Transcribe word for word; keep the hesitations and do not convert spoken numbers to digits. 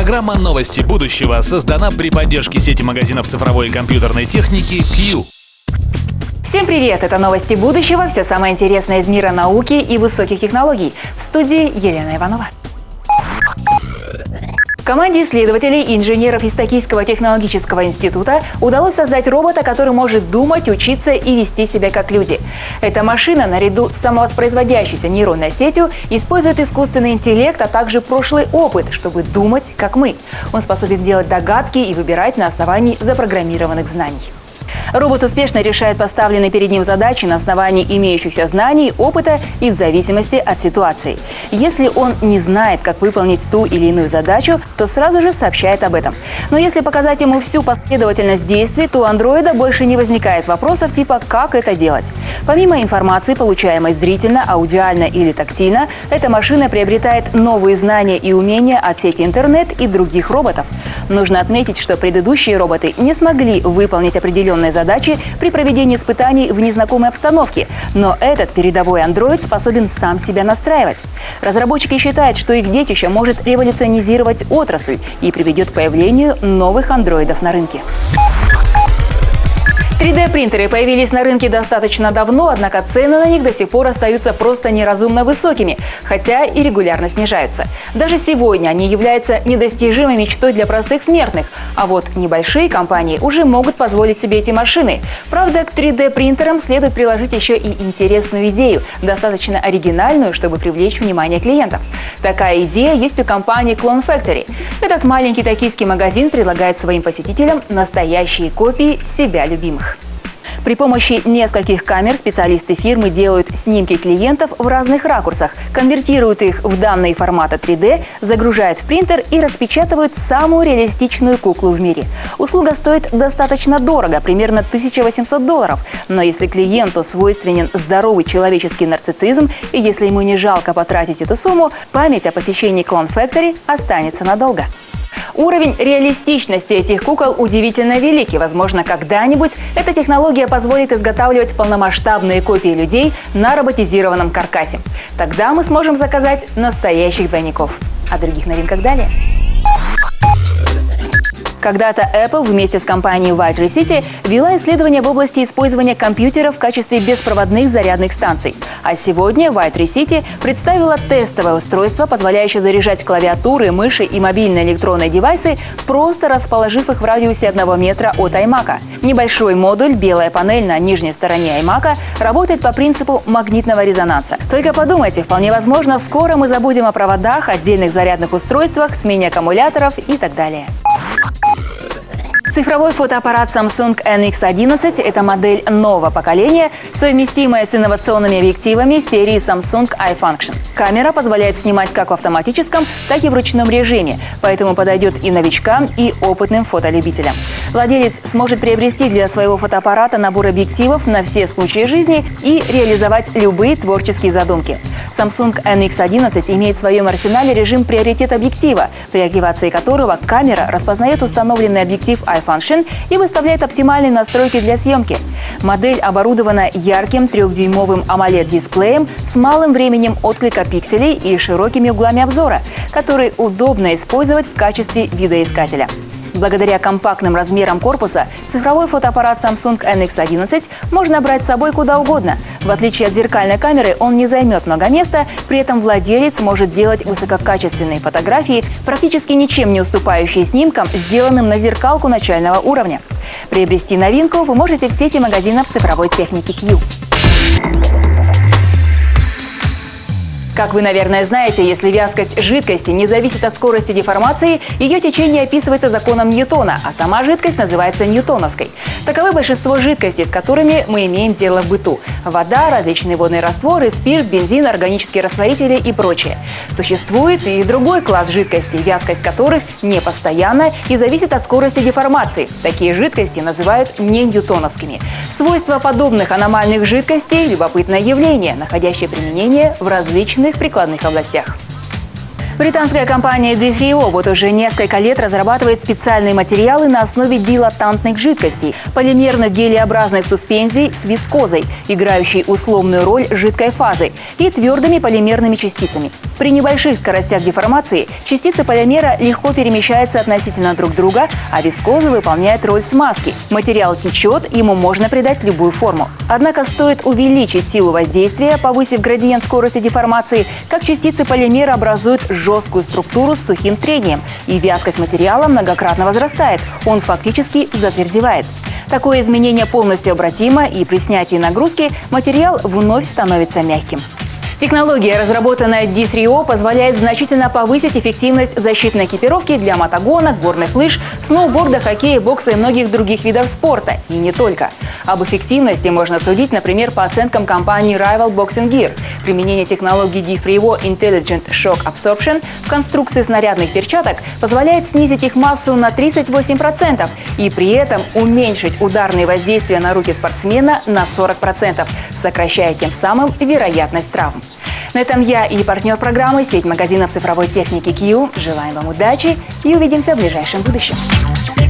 Программа «Новости будущего» создана при поддержке сети магазинов цифровой и компьютерной техники Q. Всем привет! Это «Новости будущего», все самое интересное из мира науки и высоких технологий. В студии Елена Иванова. Команде исследователей и инженеров из Токийского технологического института удалось создать робота, который может думать, учиться и вести себя как люди. Эта машина, наряду с самовоспроизводящейся нейронной сетью, использует искусственный интеллект, а также прошлый опыт, чтобы думать, как мы. Он способен делать догадки и выбирать на основании запрограммированных знаний. Робот успешно решает поставленные перед ним задачи на основании имеющихся знаний, опыта и в зависимости от ситуации. Если он не знает, как выполнить ту или иную задачу, то сразу же сообщает об этом. Но если показать ему всю последовательность действий, то у андроида больше не возникает вопросов типа «как это делать?». Помимо информации, получаемой зрительно, аудиально или тактильно, эта машина приобретает новые знания и умения от сети интернет и других роботов. Нужно отметить, что предыдущие роботы не смогли выполнить определенные задачи при проведении испытаний в незнакомой обстановке, но этот передовой андроид способен сам себя настраивать. Разработчики считают, что их детище может революционизировать отрасль и приведет к появлению новых андроидов на рынке. три дэ принтеры появились на рынке достаточно давно, однако цены на них до сих пор остаются просто неразумно высокими, хотя и регулярно снижаются. Даже сегодня они являются недостижимой мечтой для простых смертных, а вот небольшие компании уже могут позволить себе эти машины. Правда, к три дэ принтерам следует приложить еще и интересную идею, достаточно оригинальную, чтобы привлечь внимание клиентов. Такая идея есть у компании Clone Factory. Этот маленький токийский магазин предлагает своим посетителям настоящие копии себя любимых. При помощи нескольких камер специалисты фирмы делают снимки клиентов в разных ракурсах, конвертируют их в данные формата три дэ, загружают в принтер и распечатывают самую реалистичную куклу в мире. Услуга стоит достаточно дорого, примерно тысяча восемьсот долларов. Но если клиенту свойственен здоровый человеческий нарциссизм и если ему не жалко потратить эту сумму, память о посещении Clone Factory останется надолго. Уровень реалистичности этих кукол удивительно великий. Возможно, когда-нибудь эта технология позволит изготавливать полномасштабные копии людей на роботизированном каркасе. Тогда мы сможем заказать настоящих двойников. О других новинках далее. Когда-то Apple вместе с компанией White City вела исследования в области использования компьютеров в качестве беспроводных зарядных станций. А сегодня White City представила тестовое устройство, позволяющее заряжать клавиатуры, мыши и мобильные электронные девайсы, просто расположив их в радиусе одного метра от iMac. Небольшой модуль, белая панель на нижней стороне iMac, работает по принципу магнитного резонанса. Только подумайте, вполне возможно, скоро мы забудем о проводах, отдельных зарядных устройствах, смене аккумуляторов и так далее. Цифровой фотоаппарат Samsung эн икс одиннадцать – это модель нового поколения, совместимая с инновационными объективами серии Samsung iFunction. Камера позволяет снимать как в автоматическом, так и в ручном режиме, поэтому подойдет и новичкам, и опытным фотолюбителям. Владелец сможет приобрести для своего фотоаппарата набор объективов на все случаи жизни и реализовать любые творческие задумки. Samsung эн икс одиннадцать имеет в своем арсенале режим приоритет объектива, при активации которого камера распознает установленный объектив iFunction и выставляет оптимальные настройки для съемки. Модель оборудована ярким трехдюймовым AMOLED-дисплеем с малым временем отклика пикселей и широкими углами обзора, который удобно использовать в качестве видоискателя. Благодаря компактным размерам корпуса цифровой фотоаппарат Samsung эн икс одиннадцать можно брать с собой куда угодно. В отличие от зеркальной камеры, он не займет много места, при этом владелец может делать высококачественные фотографии, практически ничем не уступающие снимкам, сделанным на зеркалку начального уровня. Приобрести новинку вы можете в сети магазинов цифровой техники Q. Как вы, наверное, знаете, если вязкость жидкости не зависит от скорости деформации, ее течение описывается законом Ньютона, а сама жидкость называется ньютоновской. Таковы большинство жидкостей, с которыми мы имеем дело в быту. Вода, различные водные растворы, спирт, бензин, органические растворители и прочее. Существует и другой класс жидкостей, вязкость которых непостоянна и зависит от скорости деформации. Такие жидкости называют не ньютоновскими. Свойства подобных аномальных жидкостей – любопытное явление, находящее применение в различных прикладных областях. Британская компания ди три о вот уже несколько лет разрабатывает специальные материалы на основе дилатантных жидкостей, полимерных гелеобразных суспензий с вискозой, играющей условную роль жидкой фазы, и твердыми полимерными частицами. При небольших скоростях деформации частицы полимера легко перемещаются относительно друг друга, а вискоза выполняет роль смазки. Материал течет, ему можно придать любую форму. Однако стоит увеличить силу воздействия, повысив градиент скорости деформации, как частицы полимера образуют жесткую структуру с сухим трением, и вязкость материала многократно возрастает, он фактически затвердевает. Такое изменение полностью обратимо, и при снятии нагрузки материал вновь становится мягким. Технология, разработанная ди три о, позволяет значительно повысить эффективность защитной экипировки для мотогонок, горных лыж, сноуборда, хоккея, бокса и многих других видов спорта. И не только. Об эффективности можно судить, например, по оценкам компании Rival Boxing Gear. Применение технологии ди три о Intelligent Shock Absorption в конструкции снарядных перчаток позволяет снизить их массу на тридцать восемь процентов и при этом уменьшить ударные воздействия на руки спортсмена на сорок процентов, сокращая тем самым вероятность травм. На этом я и партнер программы, сеть магазинов цифровой техники Q. Желаем вам удачи и увидимся в ближайшем будущем.